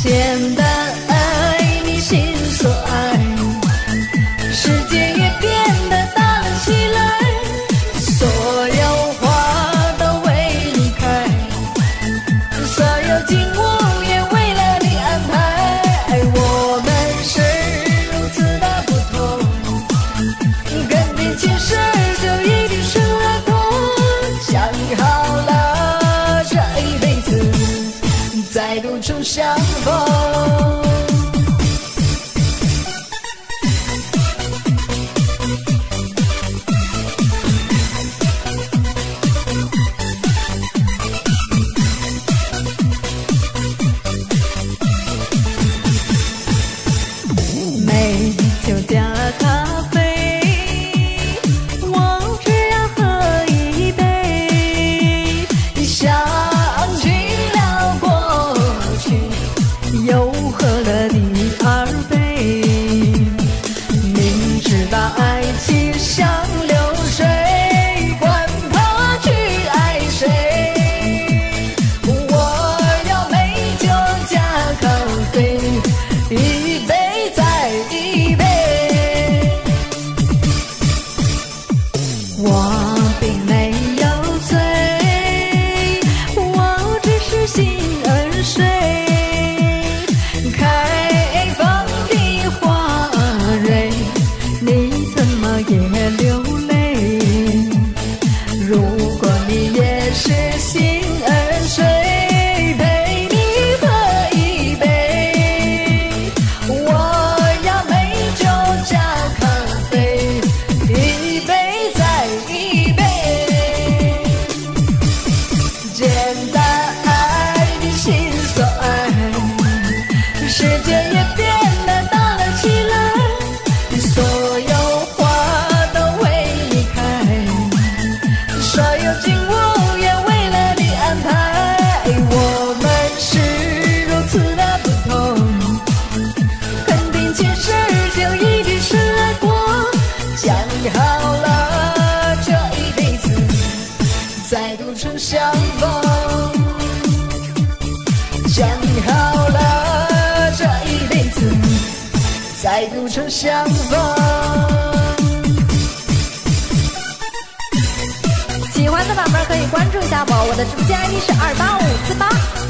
简单爱你心所爱，世界也变得大了起来，所有花都为你开，所有景物也为了你安排。我们是如此的不同，肯定前世就一定是来同，想好了这一辈子再度重相逢。美酒加咖啡，我只要喝一杯，想起了过去，又喝了第二杯。明知道爱情像流水，管他去爱谁，我要美酒加咖啡，一杯再一杯。我并没有醉，我只是心儿碎，开放的花蕊，你怎么也流泪？如果你也是心儿碎，陪你喝一杯，我要美酒加咖啡，一杯再一杯。简单爱你心所爱，世界也变得大了起来，所有花都为你开，所有景物也为了你安排。我们是如此的不同，肯定前世就一定是爱过，讲好了这一辈子再度重相逢，讲好了这一辈子再度重相逢。 喜欢的宝贝儿可以关注一下我，我的直播间 ID 是28548。